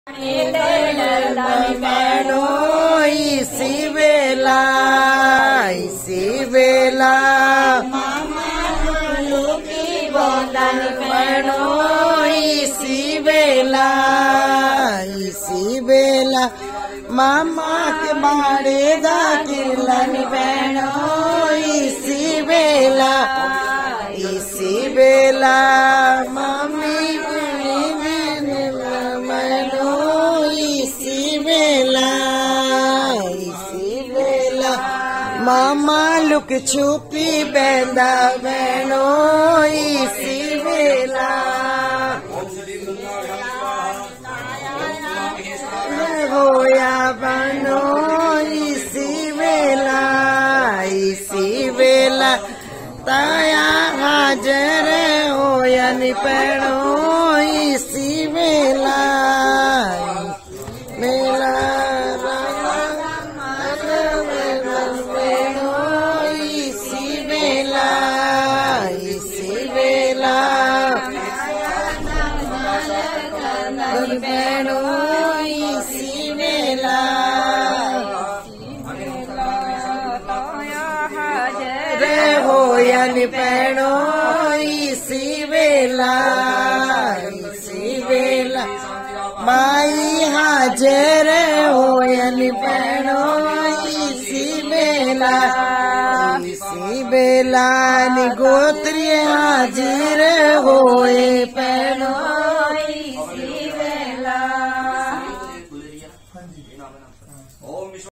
बहनो इसी बेला बहनो इसी बेला मामा के बाड़े दाखिलन बहनो इसी बेला मम्मी बहनो इसी बेला मामा लुक छुपी बेंदा बहनो इसी बेला होया बनो इसी बेला ताया हाजर होयन पेड़ो इसी बेला बहनो इसी बेला रे होयन बहनो इसी बेला माई हाजर होयन बहनो इसी बेला नि गोत्री हाजिर होए बहनो